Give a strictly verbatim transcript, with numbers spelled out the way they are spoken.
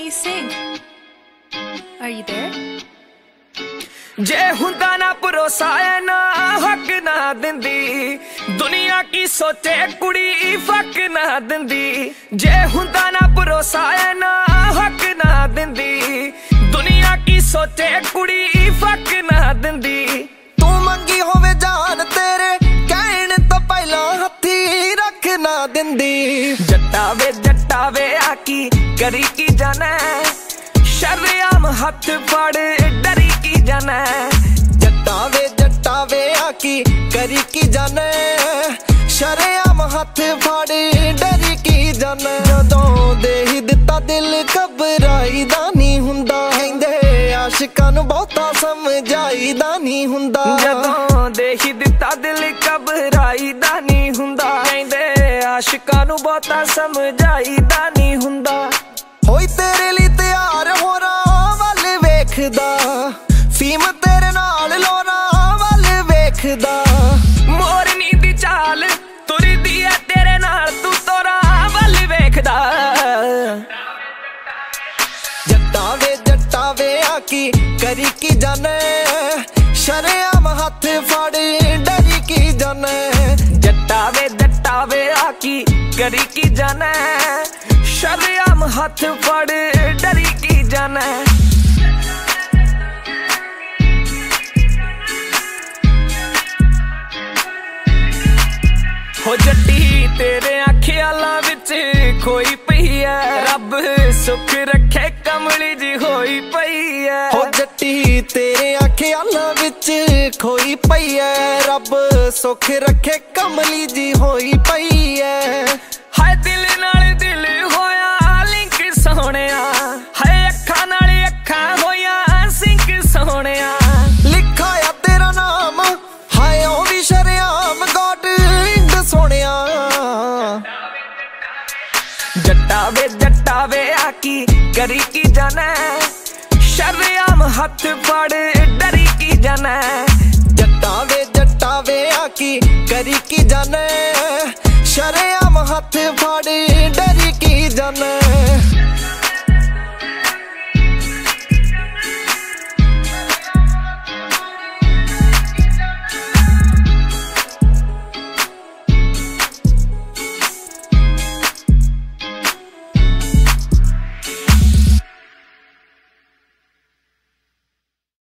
Please sing. Are you there? जे हुंदा ना भरोसा है ना हक ना दिंदी दुनिया की सोचे कुड़ी फक ना दिंदी। जे हुंदा ना भरोसा है ना हक ना दिंदी दुनिया की सोचे कुड़ी फक ना दिंदी। तू मंगी होवे जान तेरे कहण तो पहला हथी रख ना दिंदी। जट्टा वे जट्टा वे आकी करी की जाना शर्म हथ फड़ डरी की जाना। जट्टा वे जट्टा वे आकी करी की जाना शर्म हथ फड़ डरी की जाना। जदों दे ही दिता दिल घबराई दा नहीं हुंदा कहंदे आशिकां नूं बहुता समझाई दा नहीं हुंदा। जदों दे ही दिता दिल घबराई दा नहीं हुंदा कहंदे आशिकां नूं बहुता समझाई दा नहीं हुंदा। होई तेरे लिए तैयार हो रहा वल वेखदा फीम तेरे नाल लोरा वल वेखदा। मोरनी दी चाल तुरी दी है तेरे नाल तू तोरा वल वेखदा। जट्टा वे जट्टा वे आकी करी की जाने शर्म हथ फड़ डरी की जाने। जट्टा वे जट्टा वे आकी करी की जाने शर्म हथ फड़ डरी की जाना। हो जट्टी तेरे ख्यालां विच खोई पई है रब सुख रखे कमली जी होई पई है। हो जट्टी तेरे ख्यालां विच खोई पई है रब सुख रखे कमली जी होई पई है। हाय दिल नाल दिल होया लिंक सोहणिया हाय अखां नाल अखां होया सिंक सोहणिया। लिखा या तेरा नाम हाय ओ भी शर्म गॉड इंड सोहणिया। जट्टा वे जट्टा वे आकी करी की जाना शर्म हथ फड़ डरी की जाना। जट्टा वे जट्टा वे आकी करी की जाने शर्म